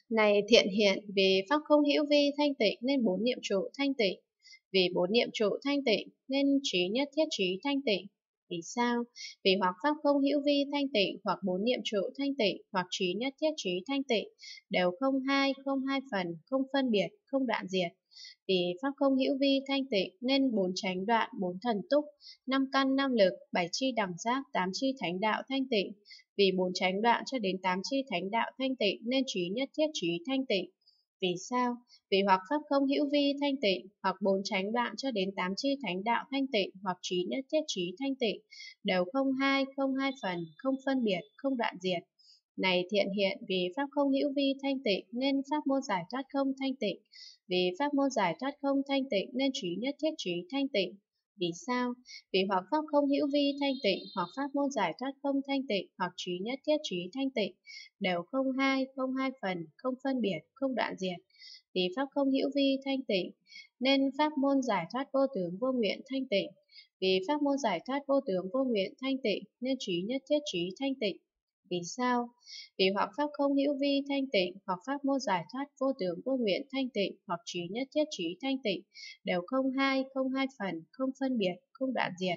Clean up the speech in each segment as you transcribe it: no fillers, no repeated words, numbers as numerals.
Này thiện hiện, vì pháp không hữu vi thanh tịnh nên bốn niệm trụ thanh tịnh. Vì bốn niệm trụ thanh tịnh nên trí nhất thiết trí thanh tịnh. Vì sao? Vì hoặc pháp không hữu vi thanh tịnh, hoặc bốn niệm trụ thanh tịnh, hoặc trí nhất thiết trí thanh tịnh, đều không hai phần, không phân biệt, không đoạn diệt. Vì pháp không hữu vi thanh tịnh nên bốn chánh đoạn, bốn thần túc, năm căn năm lực, bảy chi đẳng giác, tám chi thánh đạo thanh tịnh. Vì bốn chánh đoạn cho đến tám chi thánh đạo thanh tịnh nên trí nhất thiết trí thanh tịnh. Vì sao? Vì hoặc pháp không hữu vi thanh tịnh, hoặc bốn chánh đoạn cho đến tám chi thánh đạo thanh tịnh, hoặc trí nhất thiết trí thanh tịnh, đều không hai phần, không phân biệt, không đoạn diệt. Này thiện hiện, vì pháp không hữu vi thanh tịnh nên pháp môn giải thoát không thanh tịnh. Vì pháp môn giải thoát không thanh tịnh nên trí nhất thiết trí thanh tịnh. Vì sao? Vì hoặc pháp không hữu vi thanh tịnh, hoặc pháp môn giải thoát không thanh tịnh, hoặc trí nhất thiết trí thanh tịnh, đều không hai phần, không phân biệt, không đoạn diệt. Vì pháp không hữu vi thanh tịnh nên pháp môn giải thoát vô tướng vô nguyện thanh tịnh. Vì pháp môn giải thoát vô tướng vô nguyện thanh tịnh nên trí nhất thiết trí thanh tịnh. Vì sao? Vì hoặc pháp không hữu vi thanh tịnh, hoặc pháp môn giải thoát vô tướng vô nguyện thanh tịnh, hoặc trí nhất thiết trí thanh tịnh, đều không hai phần, không phân biệt, không đoạn diệt.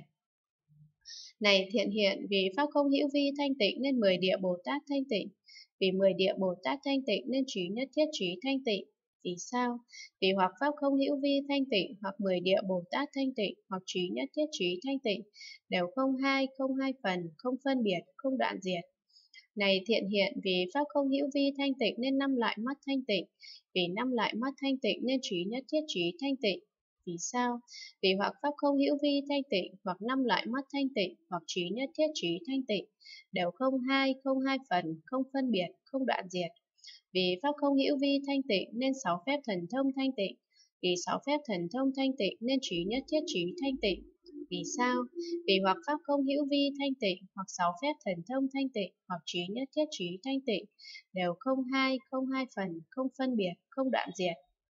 Này thiện hiện, vì pháp không hữu vi thanh tịnh nên 10 địa Bồ Tát thanh tịnh. Vì 10 địa Bồ Tát thanh tịnh nên trí nhất thiết trí thanh tịnh. Vì sao? Vì hoặc pháp không hữu vi thanh tịnh, hoặc 10 địa Bồ Tát thanh tịnh, hoặc trí nhất thiết trí thanh tịnh, đều không hai phần, không phân biệt, không đoạn diệt. Này thiện hiện, vì pháp không hữu vi thanh tịnh nên 5 loại mắt thanh tịnh. Vì 5 loại mắt thanh tịnh nên trí nhất thiết trí thanh tịnh. Vì sao? Vì hoặc pháp không hữu vi thanh tịnh, hoặc 5 loại mắt thanh tịnh, hoặc trí nhất thiết trí thanh tịnh, đều không hai phần, không phân biệt, không đoạn diệt. Vì pháp không hữu vi thanh tịnh nên 6 phép thần thông thanh tịnh. Vì 6 phép thần thông thanh tịnh nên trí nhất thiết trí thanh tịnh. Vì sao? Vì hoặc pháp không hữu vi thanh tịnh, hoặc 6 phép thần thông thanh tịnh, hoặc trí nhất thiết trí thanh tịnh, đều không hai phần, không phân biệt, không đoạn diệt.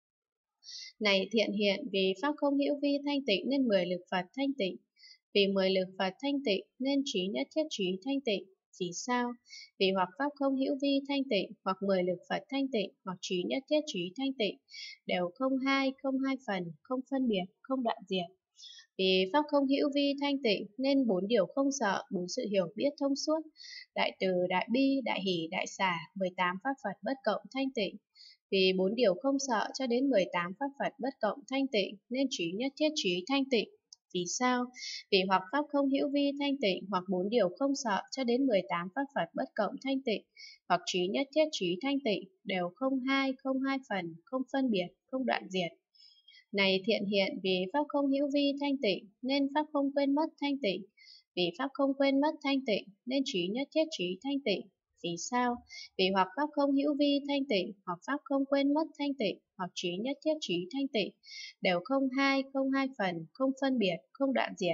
Này thiện hiện, vì pháp không hữu vi thanh tịnh nên 10 lực Phật thanh tịnh. Vì 10 lực Phật thanh tịnh nên trí nhất thiết trí thanh tịnh. Vì sao? Vì hoặc pháp không hữu vi thanh tịnh, hoặc 10 lực Phật thanh tịnh, hoặc trí nhất thiết trí thanh tịnh, đều không hai phần, không phân biệt, không đoạn diệt. Vì pháp không hữu vi thanh tịnh nên 4 điều không sợ, 4 sự hiểu biết thông suốt, đại từ, đại bi, đại hỷ, đại xả, 18 pháp Phật bất cộng thanh tịnh. Vì 4 điều không sợ cho đến 18 pháp Phật bất cộng thanh tịnh nên trí nhất thiết trí thanh tịnh. Vì sao? Vì hoặc pháp không hữu vi thanh tịnh, hoặc 4 điều không sợ cho đến 18 pháp Phật bất cộng thanh tịnh, hoặc trí nhất thiết trí thanh tịnh, đều không hai phần, không phân biệt, không đoạn diệt. Này thiện hiện, vì pháp không hữu vi thanh tịnh nên pháp không quên mất thanh tịnh. Vì pháp không quên mất thanh tịnh nên trí nhất thiết trí thanh tịnh. Vì sao? Vì hoặc pháp không hữu vi thanh tịnh, hoặc pháp không quên mất thanh tịnh, hoặc trí nhất thiết trí thanh tịnh, đều không hai phần, không phân biệt, không đoạn diệt.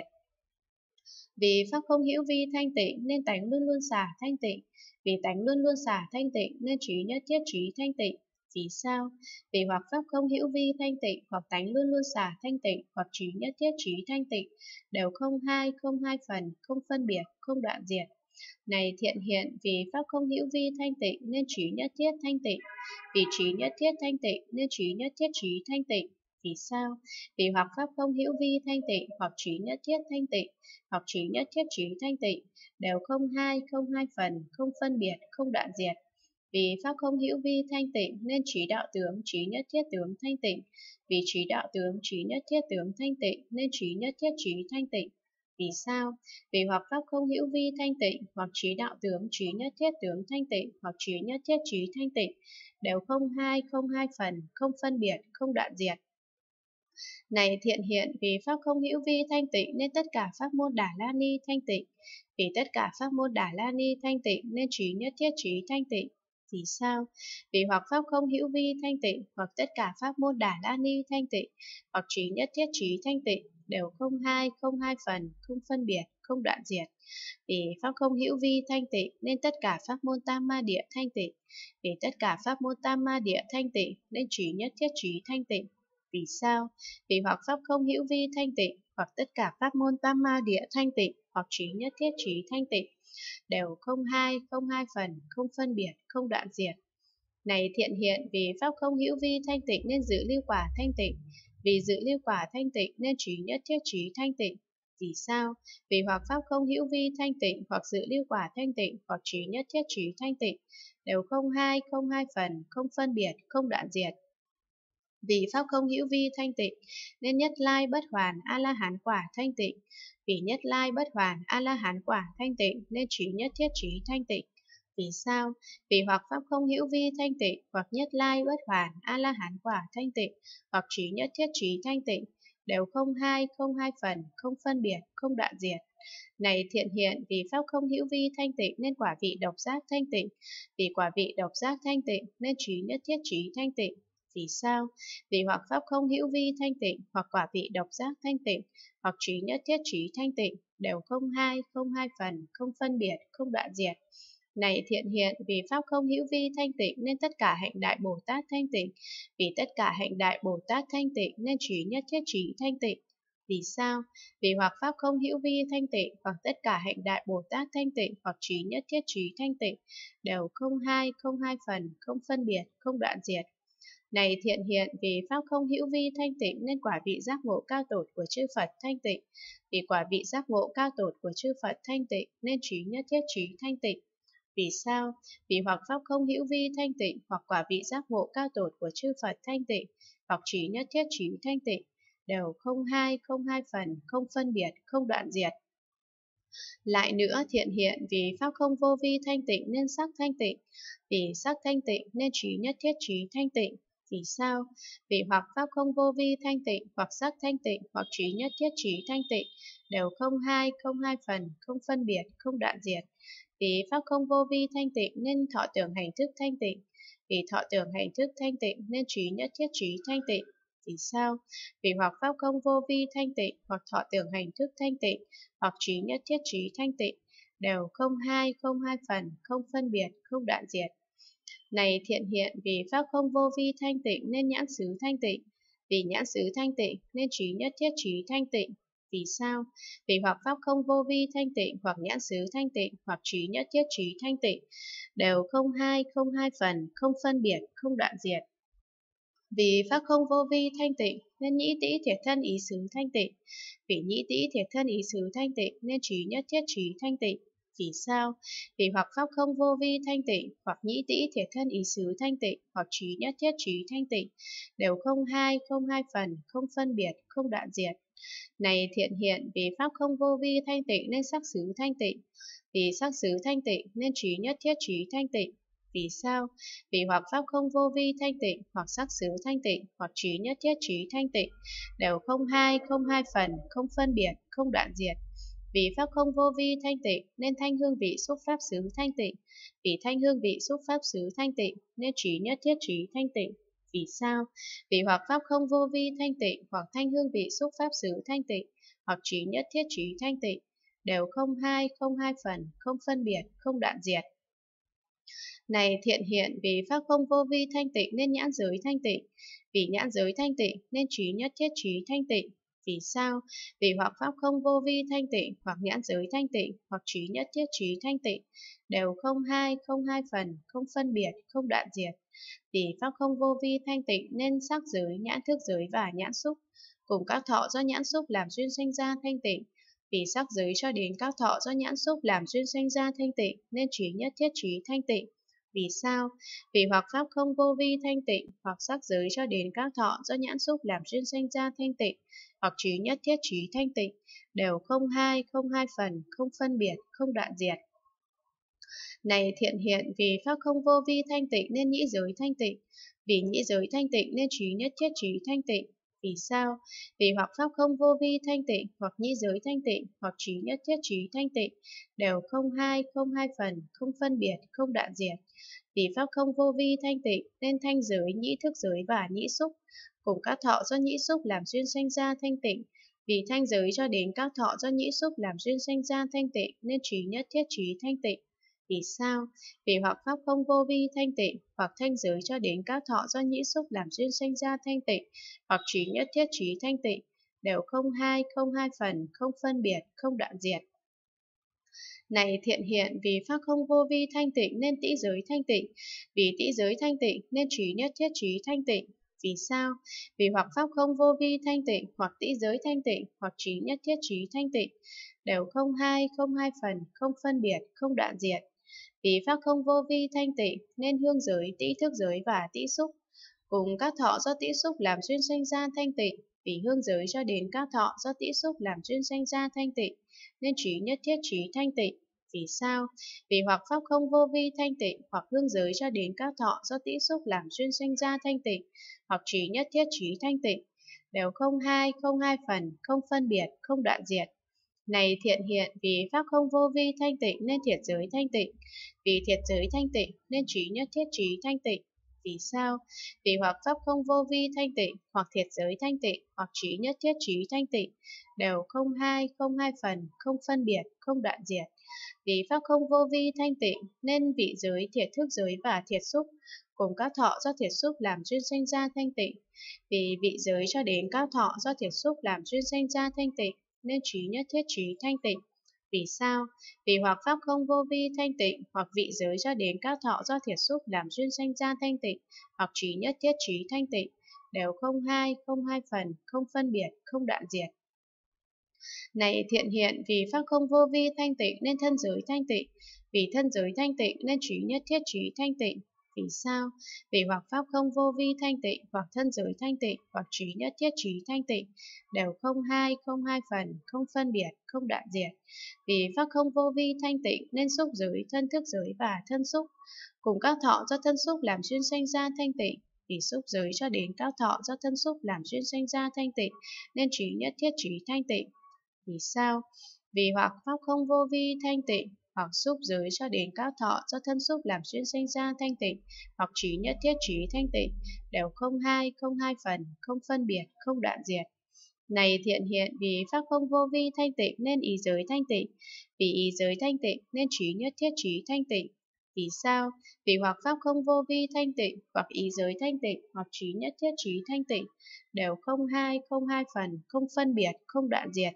Vì pháp không hữu vi thanh tịnh nên tánh luôn luôn xả thanh tịnh. Vì tánh luôn luôn xả thanh tịnh nên trí nhất thiết trí thanh tịnh. Vì sao? Vì hoặc pháp không hữu vi thanh tịnh, hoặc tánh luôn luôn xả thanh tịnh, hoặc trí nhất thiết trí thanh tịnh, đều không hai phần, không phân biệt, không đoạn diệt. Này thiện hiện, vì pháp không hữu vi thanh tịnh nên trí nhất thiết thanh tịnh. Vì trí nhất thiết thanh tịnh nên trí nhất thiết trí thanh tịnh. Vì sao? Vì hoặc pháp không hữu vi thanh tịnh, hoặc trí nhất thiết thanh tịnh, hoặc trí nhất thiết trí thanh tịnh, đều không hai phần, không phân biệt, không đoạn diệt. Vì pháp không hữu vi thanh tịnh nên trí đạo tướng, trí nhất thiết tướng thanh tịnh. Vì trí đạo tướng, trí nhất thiết tướng thanh tịnh nên trí nhất thiết trí thanh tịnh. Vì sao? Vì hoặc pháp không hữu vi thanh tịnh, hoặc trí đạo tướng, trí nhất thiết tướng thanh tịnh, hoặc trí nhất thiết trí thanh tịnh, đều không hai phần, không phân biệt, không đoạn diệt. Này thiện hiện, vì pháp không hữu vi thanh tịnh nên tất cả pháp môn Đà La Ni thanh tịnh. Vì tất cả pháp môn Đà La Ni thanh tịnh nên trí nhất thiết trí thanh tịnh. Vì sao? Vì hoặc pháp không hữu vi thanh tịnh, hoặc tất cả pháp môn Đà La Ni thanh tịnh, hoặc trí nhất thiết trí thanh tịnh, đều không hai phần, không phân biệt, không đoạn diệt. Vì pháp không hữu vi thanh tịnh nên tất cả pháp môn Tam Ma Địa thanh tịnh. Vì tất cả pháp môn Tam Ma Địa thanh tịnh nên trí nhất thiết trí thanh tịnh. Vì sao? Vì hoặc pháp không hữu vi thanh tịnh, hoặc tất cả pháp môn Tam Ma Địa thanh tịnh, hoặc trí nhất thiết trí thanh tịnh, đều không hai phần, không phân biệt, không đoạn diệt. Này thiện hiện, vì pháp không hữu vi thanh tịnh nên dự lưu quả thanh tịnh. Vì dự lưu quả thanh tịnh nên trí nhất thiết trí thanh tịnh. Vì sao? Vì hoặc pháp không hữu vi thanh tịnh, hoặc dự lưu quả thanh tịnh, hoặc trí nhất thiết trí thanh tịnh, đều không hai phần, không phân biệt, không đoạn diệt. Vì pháp không hữu vi thanh tịnh nên nhất lai bất hoàn a la hán quả thanh tịnh. Vì nhất lai bất hoàn a la hán quả thanh tịnh nên trí nhất thiết trí thanh tịnh. Vì sao? Vì hoặc pháp không hữu vi thanh tịnh, hoặc nhất lai bất hoàn a la hán quả thanh tịnh, hoặc trí nhất thiết trí thanh tịnh, đều không hai phần, không phân biệt, không đoạn diệt. Này thiện hiện, vì pháp không hữu vi thanh tịnh nên quả vị độc giác thanh tịnh. Vì quả vị độc giác thanh tịnh nên trí nhất thiết trí thanh tịnh. Vì sao? Vì hoặc pháp không hữu vi thanh tịnh, hoặc quả vị độc giác thanh tịnh, hoặc trí nhất thiết trí thanh tịnh, đều không hai phần, không phân biệt, không đoạn diệt. Này thiện hiện, vì pháp không hữu vi thanh tịnh nên tất cả hạnh đại Bồ Tát thanh tịnh. Vì tất cả hạnh đại Bồ Tát thanh tịnh nên trí nhất thiết trí thanh tịnh. Vì sao? Vì hoặc pháp không hữu vi thanh tịnh, hoặc tất cả hạnh đại Bồ Tát thanh tịnh, hoặc trí nhất thiết trí thanh tịnh, đều không hai phần, không phân biệt, không đoạn diệt. Này thiện hiện, vì pháp không hữu vi thanh tịnh nên quả vị giác ngộ cao tột của chư Phật thanh tịnh. Vì quả vị giác ngộ cao tột của chư Phật thanh tịnh nên trí nhất thiết trí thanh tịnh. Vì sao? Vì hoặc pháp không hữu vi thanh tịnh, hoặc quả vị giác ngộ cao tột của chư Phật thanh tịnh, hoặc trí nhất thiết trí thanh tịnh, đều không hai phần, không phân biệt, không đoạn diệt. Lại nữa thiện hiện, vì pháp không vô vi thanh tịnh nên sắc thanh tịnh. Vì sắc thanh tịnh nên trí nhất thiết trí thanh tịnh. Vì sao? Vì hoặc pháp không vô vi thanh tịnh, hoặc sắc thanh tịnh, hoặc trí nhất thiết trí thanh tịnh, đều không hai phần, không phân biệt, không đoạn diệt. Vì pháp không vô vi thanh tịnh nên thọ tưởng hành thức thanh tịnh. Vì thọ tưởng hành thức thanh tịnh nên trí nhất thiết trí thanh tịnh. Vì sao? Vì hoặc pháp không vô vi thanh tịnh, hoặc thọ tưởng hành thức thanh tịnh, hoặc trí nhất thiết trí thanh tịnh, đều không hai phần, không phân biệt, không đoạn diệt. Này thiện hiện, vì pháp không vô vi thanh tịnh nên nhãn xứ thanh tịnh. Vì nhãn xứ thanh tịnh nên trí nhất thiết trí thanh tịnh. Vì sao? Vì hoặc pháp không vô vi thanh tịnh, hoặc nhãn xứ thanh tịnh, hoặc trí nhất thiết trí thanh tịnh, đều không hai phần, không phân biệt, không đoạn diệt. Vì pháp không vô vi thanh tịnh nên nhĩ tĩ thiệt thân ý xứ thanh tịnh. Vì nhĩ tĩ thiệt thân ý xứ thanh tịnh nên trí nhất thiết trí thanh tịnh. Vì sao? Vì hoặc pháp không vô vi thanh tịnh, hoặc nhĩ tĩ thiệt thân ý xứ thanh tịnh, hoặc trí nhất thiết trí thanh tịnh, đều không hai phần, không phân biệt, không đoạn diệt. Này thiện hiện, vì pháp không vô vi thanh tịnh nên sắc xứ thanh tịnh. Vì sắc xứ thanh tịnh nên trí nhất thiết trí thanh tịnh. Vì sao? Vì hoặc pháp không vô vi thanh tịnh, hoặc sắc xứ thanh tịnh, hoặc trí nhất thiết trí thanh tịnh, đều không hai phần, không phân biệt, không đoạn diệt. Vì pháp không vô vi thanh tịnh nên thanh hương vị xúc pháp xứ thanh tịnh. Vì thanh hương vị xúc pháp xứ thanh tịnh nên trí nhất thiết trí thanh tịnh. Vì sao? Vì hoặc pháp không vô vi thanh tịnh, hoặc thanh hương vị xúc pháp xứ thanh tịnh, hoặc trí nhất thiết trí thanh tịnh, đều không hai phần, không phân biệt, không đoạn diệt. Này thiện hiện, vì pháp không vô vi thanh tịnh nên nhãn giới thanh tịnh. Vì nhãn giới thanh tịnh nên trí nhất thiết trí thanh tịnh. Vì sao? Vì hoặc pháp không vô vi thanh tịnh, hoặc nhãn giới thanh tịnh, hoặc trí nhất thiết trí thanh tịnh, đều không hai phần, không phân biệt, không đoạn diệt. Vì pháp không vô vi thanh tịnh nên sắc giới, nhãn thức giới và nhãn xúc, cùng các thọ do nhãn xúc làm duyên sanh ra thanh tịnh. Vì sắc giới cho đến các thọ do nhãn xúc làm duyên sanh ra thanh tịnh nên trí nhất thiết trí thanh tịnh. Vì sao? Vì hoặc pháp không vô vi thanh tịnh, hoặc sắc giới cho đến các thọ do nhãn xúc làm duyên sanh ra thanh tịnh, hoặc trí nhất thiết trí thanh tịnh, đều không hai phần, không phân biệt, không đoạn diệt. Này thiện hiện, vì pháp không vô vi thanh tịnh nên nhĩ giới thanh tịnh. Vì nhĩ giới thanh tịnh nên trí nhất thiết trí thanh tịnh. Vì sao? Vì hoặc pháp không vô vi thanh tịnh, hoặc nhĩ giới thanh tịnh, hoặc trí nhất thiết trí thanh tịnh, đều không hai phần, không phân biệt, không đoạn diệt. Vì pháp không vô vi thanh tịnh nên thanh giới, nhĩ thức giới và nhĩ xúc, cùng các thọ do nhĩ xúc làm duyên sanh ra thanh tịnh. Vì thanh giới cho đến các thọ do nhĩ xúc làm duyên sanh ra thanh tịnh nên trí nhất thiết trí thanh tịnh. Vì sao? Vì hoặc pháp không vô vi thanh tịnh, hoặc thanh giới cho đến các thọ do nhĩ xúc làm duyên sanh ra thanh tịnh, hoặc trí nhất thiết trí thanh tịnh, đều không hai phần, không phân biệt, không đoạn diệt. Này thiện hiện, vì pháp không vô vi thanh tịnh nên tĩ giới thanh tịnh, vì tĩ giới thanh tịnh nên trí nhất thiết trí thanh tịnh. Vì sao? Vì hoặc pháp không vô vi thanh tịnh, hoặc tĩ giới thanh tịnh, hoặc trí nhất thiết trí thanh tịnh, đều không hai phần, không phân biệt, không đoạn diệt. Vì pháp không vô vi thanh tịnh nên hương giới, tĩ thức giới và tĩ xúc cùng các thọ do tĩ xúc làm duyên sanh ra thanh tịnh. Vì hương giới cho đến các thọ do tĩ xúc làm duyên sanh ra thanh tịnh nên trí nhất thiết trí thanh tịnh. Vì sao? Vì hoặc pháp không vô vi thanh tịnh, hoặc hương giới cho đến các thọ do tĩ xúc làm duyên sanh ra thanh tịnh, hoặc trí nhất thiết trí thanh tịnh, đều không hai phần, không phân biệt, không đoạn diệt. Này thiện hiện, vì pháp không vô vi thanh tịnh nên thiệt giới thanh tịnh, vì thiệt giới thanh tịnh nên trí nhất thiết trí thanh tịnh. Vì sao? Vì hoặc pháp không vô vi thanh tịnh, hoặc thiệt giới thanh tịnh, hoặc trí nhất thiết trí thanh tịnh, đều không hai phần, không phân biệt, không đoạn diệt. Vì pháp không vô vi thanh tịnh nên vị giới, thiệt thức giới và thiệt xúc cùng các thọ do thiệt xúc làm duyên sanh ra thanh tịnh. Vì vị giới cho đến các thọ do thiệt xúc làm duyên sanh ra thanh tịnh nên trí nhất thiết trí thanh tịnh. Vì sao? Vì hoặc pháp không vô vi thanh tịnh, hoặc vị giới cho đến các thọ do thiệt xúc làm duyên sanh ra thanh tịnh, hoặc trí nhất thiết trí thanh tịnh, đều không hai phần, không phân biệt, không đoạn diệt. Này thiện hiện, vì pháp không vô vi thanh tịnh nên thân giới thanh tịnh, vì thân giới thanh tịnh nên trí nhất thiết trí thanh tịnh. Vì sao? Vì hoặc pháp không vô vi thanh tịnh, hoặc thân giới thanh tịnh, hoặc trí nhất thiết trí thanh tịnh, đều không hai phần, không phân biệt, không đoạn diệt. Vì pháp không vô vi thanh tịnh nên xúc giới, thân thức giới và thân xúc cùng các thọ do thân xúc làm duyên sanh ra thanh tịnh. Vì xúc giới cho đến các thọ do thân xúc làm duyên sanh ra thanh tịnh nên trí nhất thiết trí thanh tịnh. Vì sao? Vì hoặc pháp không vô vi thanh tịnh, hoặc xúc giới cho đến các thọ do thân xúc làm duyên sanh ra thanh tịnh, hoặc trí nhất thiết trí thanh tịnh, đều không hai phần, không phân biệt, không đoạn diệt. Này thiện hiện, vì pháp không vô vi thanh tịnh nên ý giới thanh tịnh, vì ý giới thanh tịnh nên trí nhất thiết trí thanh tịnh. Vì sao? Vì hoặc pháp không vô vi thanh tịnh, hoặc ý giới thanh tịnh, hoặc trí nhất thiết trí thanh tịnh, đều không hai phần, không phân biệt, không đoạn diệt.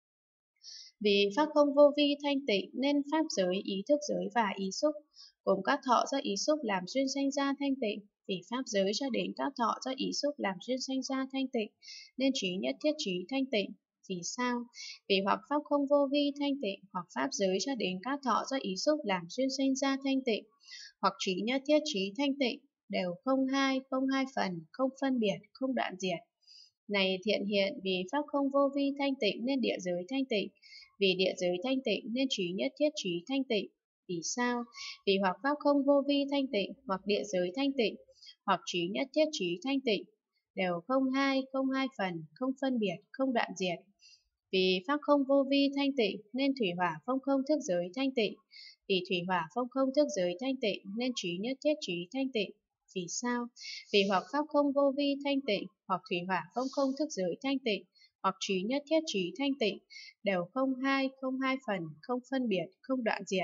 Vì pháp không vô vi thanh tịnh nên pháp giới, ý thức giới và ý xúc cùng các thọ do ý xúc làm duyên sanh ra thanh tịnh. Vì pháp giới cho đến các thọ do ý xúc làm duyên sanh ra thanh tịnh nên trí nhất thiết trí thanh tịnh. Vì sao? Vì hoặc pháp không vô vi thanh tịnh, hoặc pháp giới cho đến các thọ do ý xúc làm duyên sanh ra thanh tịnh, hoặc trí nhất thiết trí thanh tịnh, đều không hai phần, không phân biệt, không đoạn diệt. Này thiện hiện, vì pháp không vô vi thanh tịnh nên địa giới thanh tịnh, vì địa giới thanh tịnh nên trí nhất thiết trí thanh tịnh. Vì sao? Vì hoặc pháp không vô vi thanh tịnh, hoặc địa giới thanh tịnh, hoặc trí nhất thiết trí thanh tịnh, đều không hai phần, không phân biệt, không đoạn diệt. Vì pháp không vô vi thanh tịnh nên thủy hỏa phong không thức giới thanh tịnh, vì thủy hỏa phong không thức giới thanh tịnh nên trí nhất thiết trí thanh tịnh. Vì sao? Vì hoặc pháp không vô vi thanh tịnh, hoặc thủy hỏa phong không thức giới thanh tịnh, hoặc trí nhất thiết trí thanh tịnh, đều không hai phần, không phân biệt, không đoạn diệt.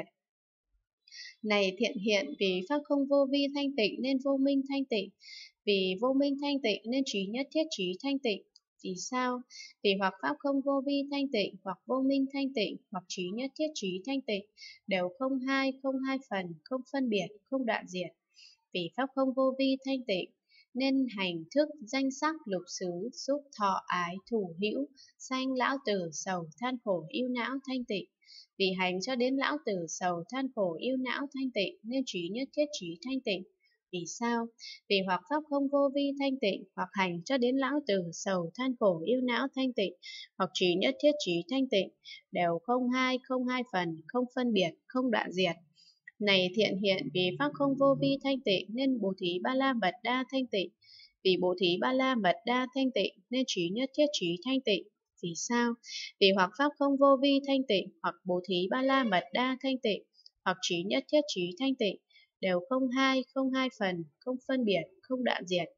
Này thiện hiện, vì pháp không vô vi thanh tịnh nên vô minh thanh tịnh, vì vô minh thanh tịnh nên trí nhất thiết trí thanh tịnh. Vì sao? Vì hoặc pháp không vô vi thanh tịnh, hoặc vô minh thanh tịnh, hoặc trí nhất thiết trí thanh tịnh, đều không hai phần, không phân biệt, không đoạn diệt. Vì pháp không vô vi thanh tịnh nên hành thức, danh sắc, lục xứ, xúc, thọ, ái, thủ, hữu, sanh, lão tử, sầu, than khổ, ưu não thanh tịnh. Vì hành cho đến lão tử, sầu, than khổ, ưu não thanh tịnh nên trí nhất thiết trí thanh tịnh. Vì sao? Vì hoặc pháp không vô vi thanh tịnh, hoặc hành cho đến lão tử, sầu, than khổ, ưu não thanh tịnh, hoặc trí nhất thiết trí thanh tịnh, đều không hai phần, không phân biệt, không đoạn diệt. Này thiện hiện, vì pháp không vô vi thanh tịnh nên bố thí ba la mật đa thanh tịnh, vì bố thí ba la mật đa thanh tịnh nên trí nhất thiết trí thanh tịnh. Vì sao? Vì hoặc pháp không vô vi thanh tịnh, hoặc bố thí ba la mật đa thanh tịnh, hoặc trí nhất thiết trí thanh tịnh, đều không hai phần, không phân biệt, không đoạn diệt.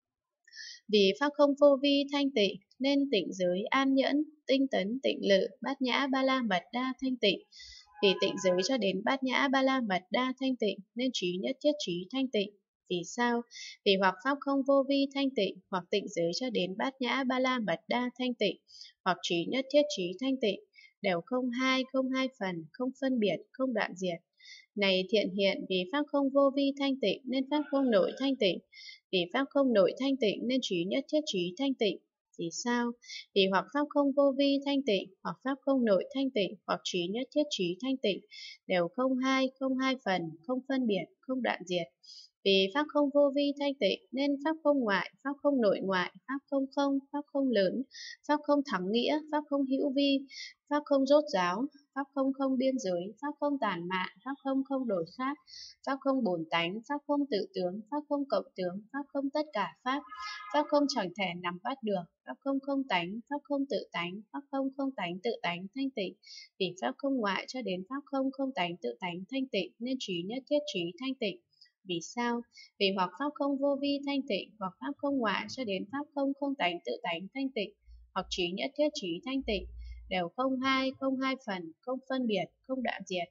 Vì pháp không vô vi thanh tịnh nên tịnh giới, an nhẫn, tinh tấn, tịnh lự, bát nhã ba la mật đa thanh tịnh. Vì tịnh giới cho đến bát nhã ba la mật đa thanh tịnh nên trí nhất thiết trí thanh tịnh. Vì sao? Vì hoặc pháp không vô vi thanh tịnh, hoặc tịnh giới cho đến bát nhã ba la mật đa thanh tịnh, hoặc trí nhất thiết trí thanh tịnh, đều không hai phần, không phân biệt, không đoạn diệt. Này thiện hiện, vì pháp không vô vi thanh tịnh nên pháp không nội thanh tịnh, vì pháp không nội thanh tịnh nên trí nhất thiết trí thanh tịnh. Vì sao? Vì hoặc pháp không vô vi thanh tịnh, hoặc pháp không nội thanh tịnh, hoặc trí nhất thiết trí thanh tịnh, đều không hai phần, không phân biệt, không đoạn diệt. Vì pháp không vô vi thanh tịnh nên pháp không ngoại, pháp không nội ngoại, pháp không không, pháp không lớn, pháp không thắng nghĩa, pháp không hữu vi, pháp không rốt ráo, pháp không không biên giới, pháp không tàn mạn, pháp không không đổi khác, pháp không bổn tánh, pháp không tự tướng, pháp không cộng tướng, pháp không tất cả pháp không chẳng thể nắm bắt được, pháp không không tánh, pháp không tự tánh, pháp không không tánh tự tánh thanh tịnh. Vì pháp không ngoại cho đến pháp không không tánh tự tánh thanh tịnh nên trí nhất thiết trí thanh tịnh. Vì sao? Vì hoặc pháp không vô vi thanh tịnh, hoặc pháp không ngoại cho đến pháp không không tánh tự tánh thanh tịnh, hoặc trí nhất thiết trí thanh tịnh, đều không hai phần, không phân biệt, không đoạn diệt.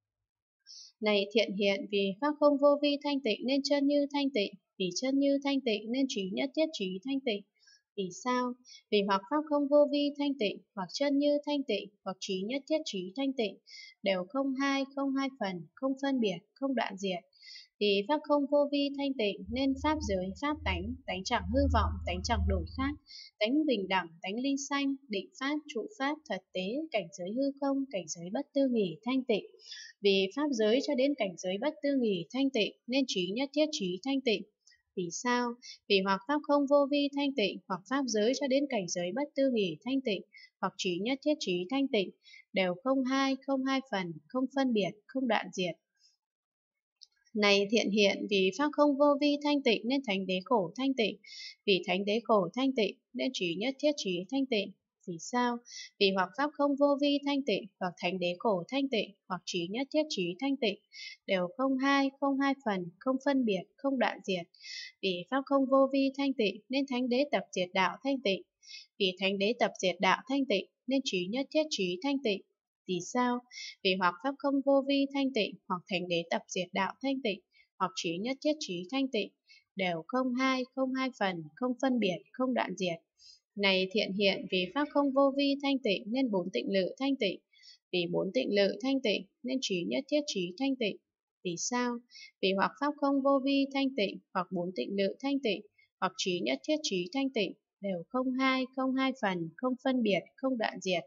Này thiện hiện, vì pháp không vô vi thanh tịnh nên chân như thanh tịnh, vì chân như thanh tịnh nên trí nhất thiết trí thanh tịnh. Vì sao? Vì hoặc pháp không vô vi thanh tịnh, hoặc chân như thanh tịnh, hoặc trí nhất thiết trí thanh tịnh, đều không hai phần, không phân biệt, không đoạn diệt. Vì pháp không vô vi thanh tịnh nên pháp giới, pháp tánh, tánh chẳng hư vọng, tánh chẳng đổi khác, tánh bình đẳng, tánh ly sanh, định pháp, trụ pháp, thật tế, cảnh giới hư không, cảnh giới bất tư nghỉ thanh tịnh. Vì pháp giới cho đến cảnh giới bất tư nghỉ thanh tịnh nên trí nhất thiết trí thanh tịnh. Vì sao? Vì hoặc pháp không vô vi thanh tịnh, hoặc pháp giới cho đến cảnh giới bất tư nghỉ thanh tịnh, hoặc trí nhất thiết trí thanh tịnh, đều không hai phần, không phân biệt, không đoạn diệt. Này thiện hiện, vì pháp không vô vi thanh tịnh nên thánh đế khổ thanh tịnh, vì thánh đế khổ thanh tịnh nên trí nhất thiết trí thanh tịnh. Vì sao? Vì hoặc pháp không vô vi thanh tịnh, hoặc thánh đế khổ thanh tịnh, hoặc trí nhất thiết trí thanh tịnh, đều không hai phần, không phân biệt, không đoạn diệt. Vì pháp không vô vi thanh tịnh nên thánh đế tập diệt đạo thanh tịnh, vì thánh đế tập diệt đạo thanh tịnh nên trí nhất thiết trí thanh tịnh. Vì sao? Vì hoặc pháp không vô vi thanh tịnh, hoặc thánh đế tập diệt đạo thanh tịnh, hoặc trí nhất thiết trí thanh tịnh, đều không hai phần, không phân biệt, không đoạn diệt. Này thiện hiện, vì pháp không vô vi thanh tịnh nên bốn tịnh lự thanh tịnh, vì bốn tịnh lự thanh tịnh nên trí nhất thiết trí thanh tịnh. Vì sao? Vì hoặc pháp không vô vi thanh tịnh, hoặc bốn tịnh lự thanh tịnh, hoặc trí nhất thiết trí thanh tịnh, đều không hai phần, không phân biệt, không đoạn diệt.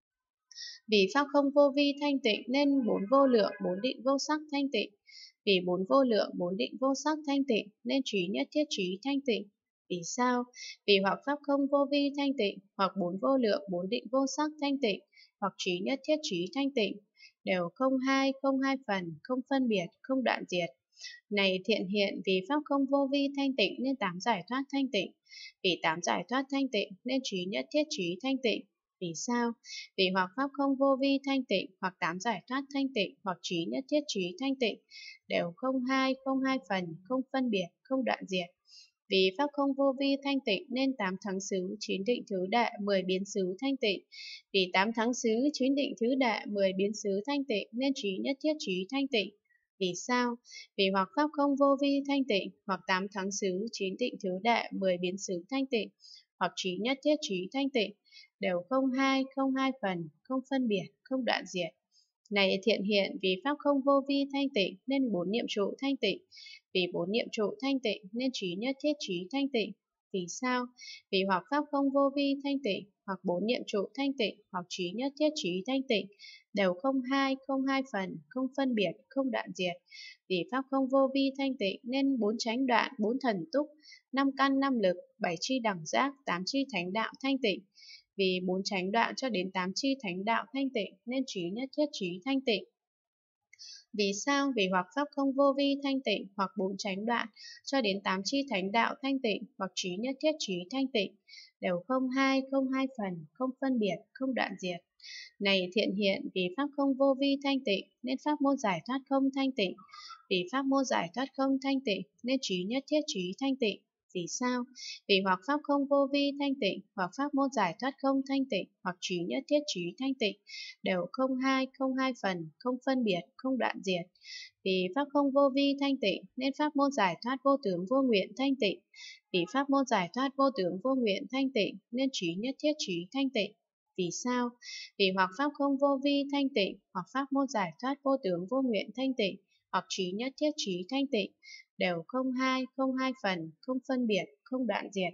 Vì pháp không vô vi thanh tịnh nên bốn vô lượng, bốn định vô sắc thanh tịnh. Vì bốn vô lượng, bốn định vô sắc thanh tịnh nên trí nhất thiết trí thanh tịnh. Vì sao? Vì hoặc pháp không vô vi thanh tịnh, hoặc bốn vô lượng, bốn định vô sắc thanh tịnh, hoặc trí nhất thiết trí thanh tịnh, đều không hai phần, không phân biệt, không đoạn diệt. Này thiện hiện, vì pháp không vô vi thanh tịnh nên tám giải thoát thanh tịnh, vì tám giải thoát thanh tịnh nên trí nhất thiết trí thanh tịnh. Vì sao? Vì hoặc pháp không vô vi thanh tịnh, hoặc tám giải thoát thanh tịnh, hoặc trí nhất thiết trí thanh tịnh, đều không hai phần, không phân biệt, không đoạn diệt. Vì pháp không vô vi thanh tịnh nên tám thắng xứ, chín định thứ đệ, 10 biến xứ thanh tịnh. Vì tám thắng xứ, chín định thứ đệ, 10 biến xứ thanh tịnh nên trí nhất thiết trí thanh tịnh. Vì sao? Vì hoặc pháp không vô vi thanh tịnh, hoặc tám thắng xứ, chín định thứ đệ, 10 biến xứ thanh tịnh, hoặc trí nhất thiết trí thanh tịnh, đều không hai phần, không phân biệt, không đoạn diệt. Này thiện hiện, vì pháp không vô vi thanh tịnh nên bốn niệm trụ thanh tịnh, vì bốn niệm trụ thanh tịnh nên trí nhất thiết trí thanh tịnh. Vì sao? Vì hoặc pháp không vô vi thanh tịnh, hoặc bốn niệm trụ thanh tịnh, hoặc trí nhất thiết trí thanh tịnh, đều không hai phần, không phân biệt, không đoạn diệt. Vì pháp không vô vi thanh tịnh nên bốn chánh đoạn, bốn thần túc, năm căn năm lực, bảy chi đẳng giác, tám chi thánh đạo thanh tịnh. Vì bốn chánh đoạn cho đến tám chi thánh đạo thanh tịnh nên trí nhất thiết trí thanh tịnh. Vì sao? Vì hoặc pháp không vô vi thanh tịnh, hoặc bốn chánh đoạn cho đến tám chi thánh đạo thanh tịnh, hoặc trí nhất thiết trí thanh tịnh, đều không hai phần, không phân biệt, không đoạn diệt. Này thiện hiện, vì pháp không vô vi thanh tịnh nên pháp môn giải thoát không thanh tịnh, vì pháp môn giải thoát không thanh tịnh nên trí nhất thiết trí thanh tịnh. Vì sao? Vì hoặc pháp không vô vi thanh tịnh, hoặc pháp môn giải thoát không thanh tịnh, hoặc trí nhất thiết trí thanh tịnh, đều không hai phần, không phân biệt, không đoạn diệt. Vì pháp không vô vi thanh tịnh nên pháp môn giải thoát vô tướng vô nguyện thanh tịnh, vì pháp môn giải thoát vô tướng vô nguyện thanh tịnh nên trí nhất thiết trí thanh tịnh. Vì sao? Vì hoặc pháp không vô vi thanh tịnh, hoặc pháp môn giải thoát vô tướng vô nguyện thanh tịnh, hoặc trí nhất thiết trí thanh tịnh, đều không hai phần, không phân biệt, không đoạn diệt.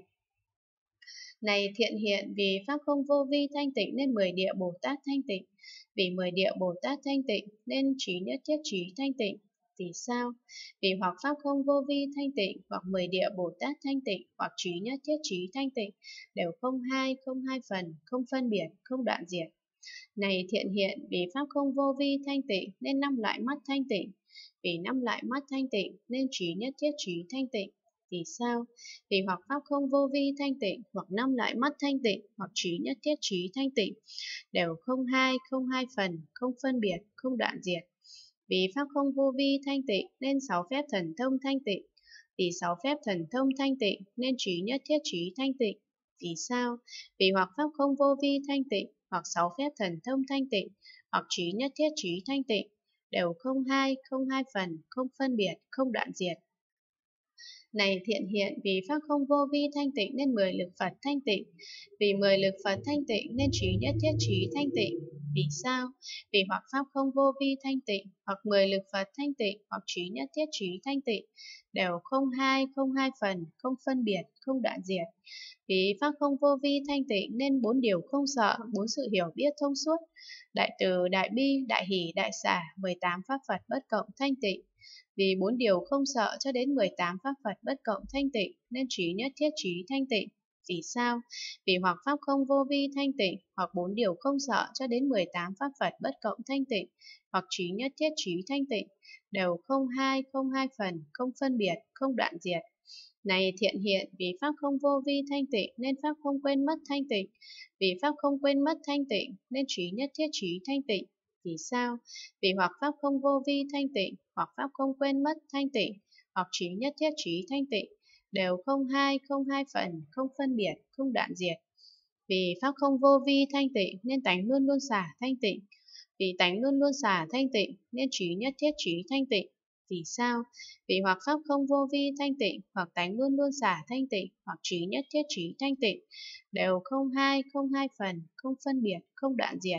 Này thiện hiện, vì pháp không vô vi thanh tịnh nên 10 địa Bồ Tát thanh tịnh. Vì 10 địa Bồ Tát thanh tịnh nên trí nhất thiết trí thanh tịnh. Vì sao? Vì hoặc pháp không vô vi thanh tịnh, hoặc 10 địa Bồ Tát thanh tịnh, hoặc trí nhất thiết trí thanh tịnh, đều không hai phần, không phân biệt, không đoạn diệt. Này thiện hiện, vì pháp không vô vi thanh tịnh nên 5 loại mắt thanh tịnh. Vì 5 loại mắt thanh tịnh nên trí nhất thiết trí thanh tịnh. Vì sao? Vì hoặc pháp không vô vi thanh tịnh, hoặc 5 loại mắt thanh tịnh, hoặc trí nhất thiết trí thanh tịnh, đều không hai phần, không phân biệt, không đoạn diệt. Vì pháp không vô vi thanh tịnh nên 6 phép thần thông thanh tịnh. Vì 6 phép thần thông thanh tịnh nên trí nhất thiết trí thanh tịnh. Vì sao? Vì hoặc pháp không vô vi thanh tịnh, hoặc 6 phép thần thông thanh tịnh, hoặc trí nhất thiết trí thanh tịnh, đều không hai phần, không phân biệt, không đoạn diệt. Này thiện hiện, vì pháp không vô vi thanh tịnh nên 10 lực Phật thanh tịnh. Vì 10 lực Phật thanh tịnh nên trí nhất thiết trí thanh tịnh. Vì sao? Vì hoặc pháp không vô vi thanh tịnh, hoặc 10 lực Phật thanh tịnh, hoặc trí nhất thiết trí thanh tịnh, đều không hai phần, không phân biệt, không đoạn diệt. Vì pháp không vô vi thanh tịnh nên 4 điều không sợ, 4 sự hiểu biết thông suốt, đại từ, đại bi, đại hỷ, đại xả, 18 pháp Phật bất cộng thanh tịnh. Vì 4 điều không sợ cho đến 18 pháp Phật bất cộng thanh tịnh nên trí nhất thiết trí thanh tịnh. Vì sao? Vì hoặc pháp không vô vi thanh tịnh, hoặc 4 điều không sợ cho đến 18 pháp Phật bất cộng thanh tịnh, hoặc trí nhất thiết trí thanh tịnh, đều không hai phần, không phân biệt, không đoạn diệt. Này thiện hiện, vì pháp không vô vi thanh tịnh nên pháp không quên mất thanh tịnh. Vì pháp không quên mất thanh tịnh nên trí nhất thiết trí thanh tịnh. Vì sao? Vì hoặc pháp không vô vi thanh tịnh, hoặc pháp không quên mất thanh tịnh, hoặc trí nhất thiết trí thanh tịnh, đều không hai phần, không phân biệt, không đoạn diệt. Vì pháp không vô vi thanh tịnh nên tánh luôn luôn xả thanh tịnh. Vì tánh luôn luôn xả thanh tịnh nên trí nhất thiết trí thanh tịnh. Vì sao? Vì hoặc pháp không vô vi thanh tịnh, hoặc tánh luôn luôn xả thanh tịnh, hoặc trí nhất thiết trí thanh tịnh, đều không hai phần, không phân biệt, không đoạn diệt.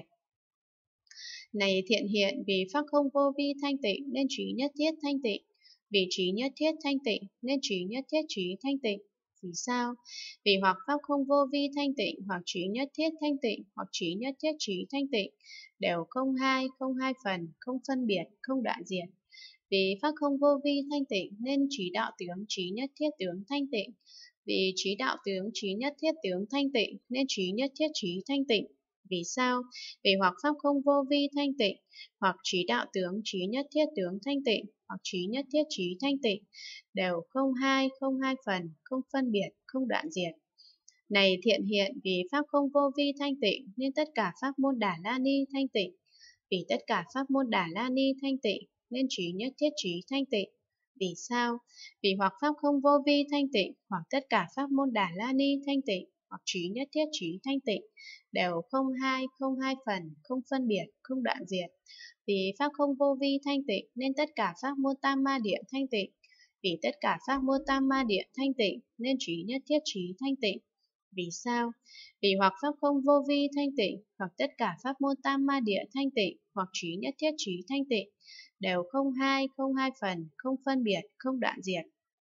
Này thiện hiện, vì pháp không vô vi thanh tịnh nên trí nhất thiết thanh tịnh. Vì trí nhất thiết thanh tịnh nên trí nhất thiết trí thanh tịnh. Vì sao? Vì hoặc pháp không vô vi thanh tịnh, hoặc trí nhất thiết thanh tịnh, hoặc trí nhất thiết trí thanh tịnh, đều không hai phần, không phân biệt, không đoạn diệt. Vì pháp không vô vi thanh tịnh nên trí đạo tướng trí nhất thiết tướng thanh tịnh. Vì trí đạo tướng trí nhất thiết tướng thanh tịnh nên trí nhất thiết trí thanh tịnh. Vì sao? Vì hoặc pháp không vô vi thanh tịnh, hoặc trí đạo tướng trí nhất thiết tướng thanh tịnh, hoặc trí nhất thiết trí thanh tịnh, đều không hai phần, không phân biệt, không đoạn diệt. Này thiện hiện, vì pháp không vô vi thanh tịnh nên tất cả pháp môn Đà La Ni thanh tịnh. Vì tất cả pháp môn Đà La Ni thanh tịnh nên trí nhất thiết trí thanh tịnh. Vì sao? Vì hoặc pháp không vô vi thanh tịnh, hoặc tất cả pháp môn Đà La Ni thanh tịnh, hoặc trí nhất thiết trí thanh tịnh, đều không hai phần, không phân biệt, không đoạn diệt. Vì pháp không vô vi thanh tịnh nên tất cả pháp môn Tam Ma Địa thanh tịnh. Vì tất cả pháp môn Tam Ma Địa thanh tịnh nên trí nhất thiết trí thanh tịnh. Vì sao? Vì hoặc pháp không vô vi thanh tịnh, hoặc tất cả pháp môn Tam Ma Địa thanh tịnh, hoặc trí nhất thiết trí thanh tịnh, đều không hai phần, không phân biệt, không đoạn diệt.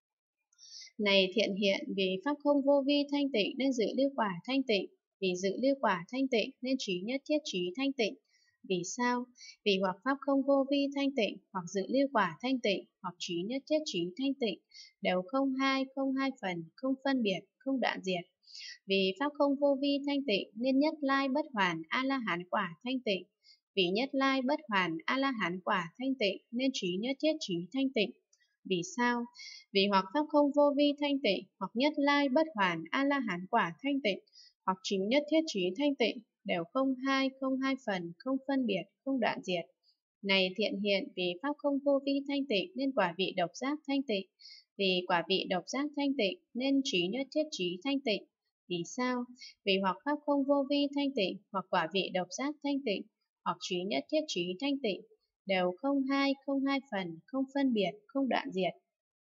Này thiện hiện, vì pháp không vô vi thanh tịnh nên dự lưu quả thanh tịnh. Vì dự lưu quả thanh tịnh nên trí nhất thiết trí thanh tịnh. Vì sao? Vì hoặc pháp không vô vi thanh tịnh, hoặc dự lưu quả thanh tịnh, hoặc trí nhất thiết trí thanh tịnh, đều không hai phần, không phân biệt, không đoạn diệt. Vì pháp không vô vi thanh tịnh nên nhất lai bất hoàn A-la-hán quả thanh tịnh. Vì nhất lai bất hoàn A-la-hán quả thanh tịnh nên trí nhất thiết trí thanh tịnh. Vì sao? Vì hoặc pháp không vô vi thanh tịnh, hoặc nhất lai bất hoàn A-la-hán quả thanh tịnh, hoặc trí nhất thiết trí thanh tịnh, đều không hai phần, không phân biệt, không đoạn diệt. Này thiện hiện, vì pháp không vô vi thanh tịnh nên quả vị độc giác thanh tịnh. Vì quả vị độc giác thanh tịnh nên trí nhất thiết trí thanh tịnh. Vì sao? Vì hoặc pháp không vô vi thanh tịnh, hoặc quả vị độc giác thanh tịnh, hoặc trí nhất thiết trí thanh tịnh, đều không hai phần, không phân biệt, không đoạn diệt.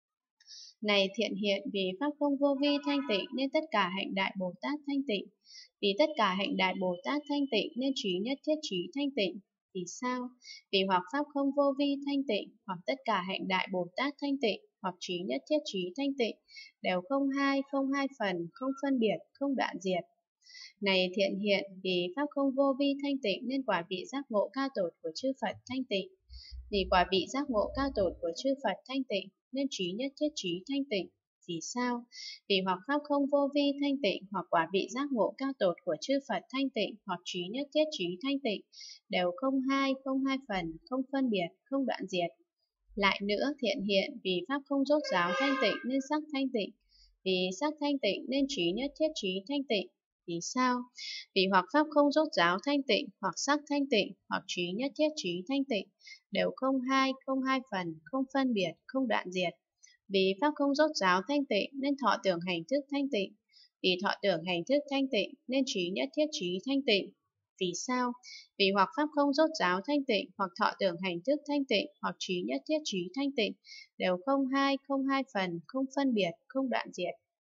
Này thiện hiện, vì pháp không vô vi thanh tịnh nên tất cả hạnh đại Bồ Tát thanh tịnh. Vì tất cả hạnh Đại Bồ Tát thanh tịnh nên trí nhất thiết trí thanh tịnh. Vì sao? Vì hoặc pháp không vô vi thanh tịnh, hoặc tất cả hạnh Đại Bồ Tát thanh tịnh, hoặc trí nhất thiết trí thanh tịnh, đều không hai phần, không phân biệt, không đoạn diệt. Này thiện hiện, vì pháp không vô vi thanh tịnh nên quả vị giác ngộ cao tột của chư Phật thanh tịnh. Vì quả vị giác ngộ cao tột của chư Phật thanh tịnh nên trí nhất thiết trí thanh tịnh. Vì sao? Vì hoặc pháp không vô vi thanh tịnh, hoặc quả vị giác ngộ cao tột của chư Phật thanh tịnh, hoặc trí nhất thiết trí thanh tịnh, đều không hai phần, không phân biệt, không đoạn diệt. Lại nữa, thiện hiện, vì pháp không rốt ráo thanh tịnh nên sắc thanh tịnh, vì sắc thanh tịnh nên trí nhất thiết trí thanh tịnh. Vì sao? Vì hoặc pháp không rốt ráo thanh tịnh, hoặc sắc thanh tịnh, hoặc trí nhất thiết trí thanh tịnh, đều không hai phần, không phân biệt, không đoạn diệt. Vì pháp không rốt ráo thanh tịnh nên thọ tưởng hành thức thanh tịnh, vì thọ tưởng hành thức thanh tịnh nên trí nhất thiết trí thanh tịnh. Vì sao? Vì hoặc pháp không rốt ráo thanh tịnh, hoặc thọ tưởng hành thức thanh tịnh, hoặc trí nhất thiết trí thanh tịnh, đều không hai phần, không phân biệt, không đoạn diệt.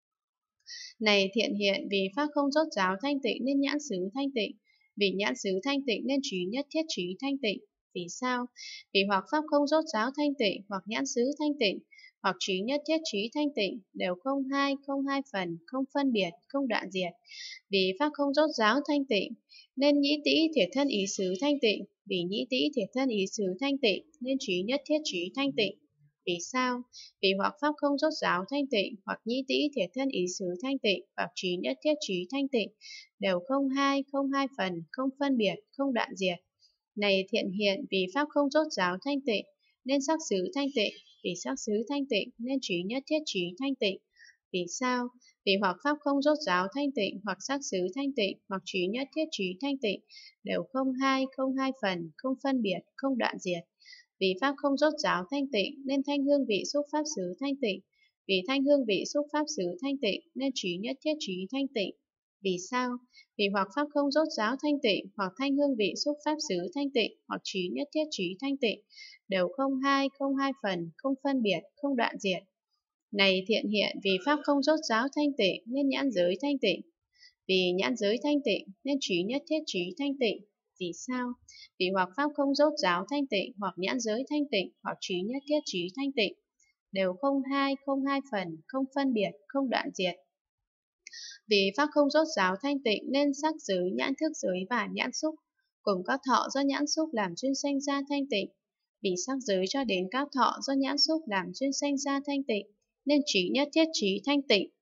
Này thiện hiện, vì pháp không rốt ráo thanh tịnh nên nhãn xứ thanh tịnh, vì nhãn xứ thanh tịnh nên trí nhất thiết trí thanh tịnh. Vì sao? Vì hoặc pháp không rốt ráo thanh tịnh, hoặc nhãn xứ thanh tịnh, hoặc trí nhất thiết trí thanh tịnh, đều không hai phần, không phân biệt, không đoạn diệt. Vì pháp không rốt ráo thanh tịnh nên nhĩ tĩ thiệt thân ý xứ thanh tịnh, vì nhĩ tĩ thiệt thân ý xứ thanh tịnh nên trí nhất thiết trí thanh tịnh. Vì sao? Vì hoặc pháp không rốt ráo thanh tịnh, hoặc nhĩ tĩ thiệt thân ý xứ thanh tịnh, hoặc trí nhất thiết trí thanh tịnh, đều không hai phần, không phân biệt, không đoạn diệt. Này thiện hiện, vì pháp không rốt ráo thanh tịnh nên sắc xứ thanh tịnh, vì sắc xứ thanh tịnh nên trí nhất thiết trí thanh tịnh. Vì sao? Vì hoặc pháp không rốt ráo thanh tịnh, hoặc sắc xứ thanh tịnh, hoặc trí nhất thiết trí thanh tịnh, đều không hai phần, không phân biệt, không đoạn diệt. Vì pháp không rốt ráo thanh tịnh nên thanh hương vị xúc pháp xứ thanh tịnh, vì thanh hương vị xúc pháp xứ thanh tịnh nên trí nhất thiết trí thanh tịnh. Vì sao? Vì hoặc pháp không rốt ráo thanh tịnh, hoặc thanh hương vị xúc pháp xứ thanh tịnh, hoặc trí nhất thiết trí thanh tịnh, đều không hai phần, không phân biệt, không đoạn diệt. Này thiện hiện, vì pháp không rốt ráo thanh tịnh nên nhãn giới thanh tịnh, vì nhãn giới thanh tịnh nên trí nhất thiết trí thanh tịnh. Vì sao? Vì hoặc pháp không rốt ráo thanh tịnh, hoặc nhãn giới thanh tịnh, hoặc trí nhất thiết trí thanh tịnh, đều không hai phần, không phân biệt, không đoạn diệt. Vì pháp không rốt ráo thanh tịnh nên sắc giới, nhãn thức giới và nhãn xúc cùng các thọ do nhãn xúc làm duyên sanh ra thanh tịnh. Vì sắc giới cho đến các thọ do nhãn xúc làm duyên sanh ra thanh tịnh nên trí nhất thiết trí thanh tịnh.